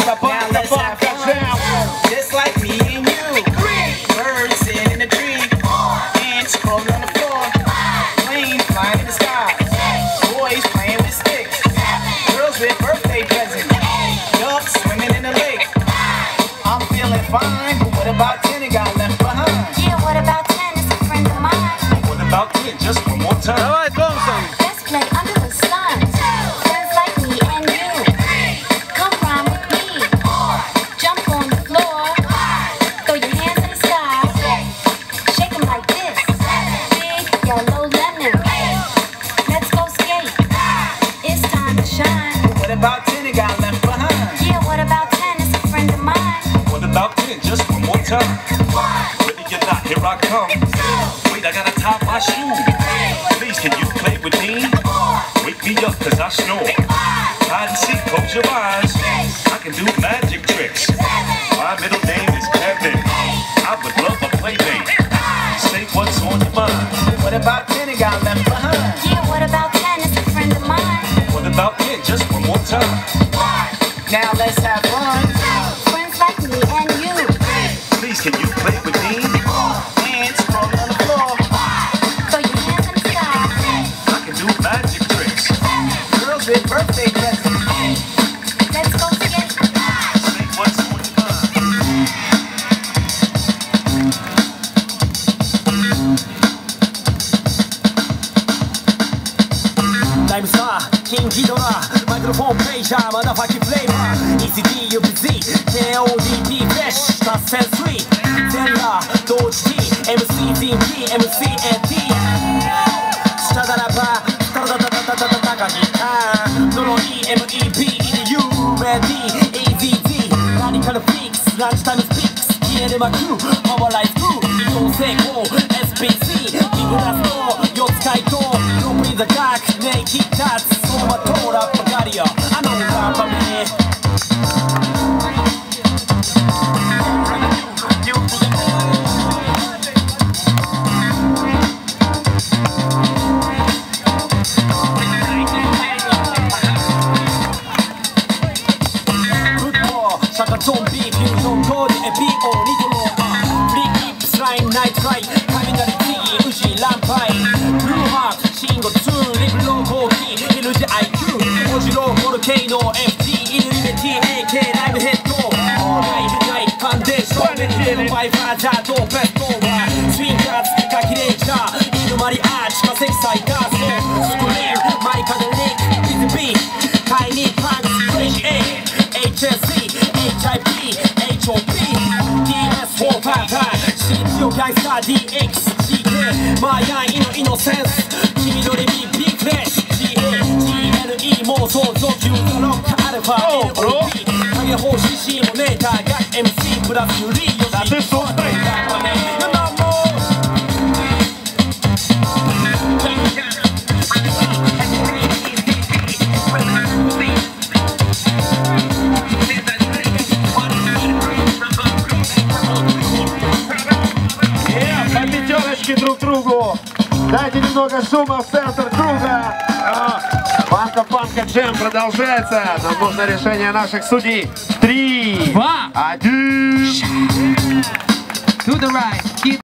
Now let's have fun, just like me and you. Birds sitting in the tree, ants crawling on the floor, planes flying in the sky, boys playing with sticks, girls with birthday presents, ducks swimming in the lake. I'm feeling fine, but what about 10 got left behind? Yeah, what about 10 is a friend of mine. What about 10? Just one more time. Давай, Томпсон. Let's play under the sun. Friends like me and you. Come rhyme with me. Jump on the floor. Throw your hands in the sky. Shake them like this. Big yellow lemon. Let's go skate. It's time to shine. What about 10 got left behind? Yeah, what about 10 is a friend of mine. What about 10? Just one more time. Ready or not, here I come. Wait, I gotta tie my shoe. Please, can you play with me? Wake me up, cause I snore. Hide and seek, close your eyes. I can do magic tricks. My middle name is Kevin. I would love a playmate. Say what's on your mind. What about 10 got left behind? Yeah, what about 10 is a friend of mine. What about 10? Just one more time. Now let's have fun. Friends like me and you. Please, can you play with me? Ants crawling on the floor, Throw your hands in the sky. I can do magic tricks. girls with birthday presents. Let's go skate. Say what's on your mind. ライムスター、キンキドラ、マイクロフォンプレイジャー、マダファキフレーバー ECD、UPZ、KODT、フレッシュ、達成3全裸、同時 T、MC、ZP、MC、AT 下だらば、タラタタタタタタタギタードロー EMEP、You Ready、AZT ラディカルフィックス、ランチタイムスピックス消える幕、パワーライズ2移動成功、SPC キングラスト、四つ回答ロープインザダーク、ネイキッドタッツ走馬灯ラッパガリアあのラッパメフットボールシャカゾンビフュージョンコーディ FPO ニトロフリーキップスライムナイトライ雷ティーウジランパイブルーハーツシンゴ2リブローコーヒー LGIQ オジローボルケイノ FG イルミネティ AK ライブヘッドオーライナイファンデーションメテルバイファーザードベストはスインガーズカキレンジャーイルマリアーチ化石サイダーソースクリーンマイカデリック BZB タイニーパンツクレイジー A HSC HIP HOP DS455 新潮ギャンスター DXGK マーヤンイノイノセンス黄緑ビビーフレッシュ GAGLE 妄想上級のロックアルファ LOP 影法 CC モネーターが MC プラスユリヨシ Ты что, по пятерочке друг другу. Дайте немного шума в центр круга. Панка джем продолжается. Нам нужно решение наших судей. 3, 2, 1. To the right. Keep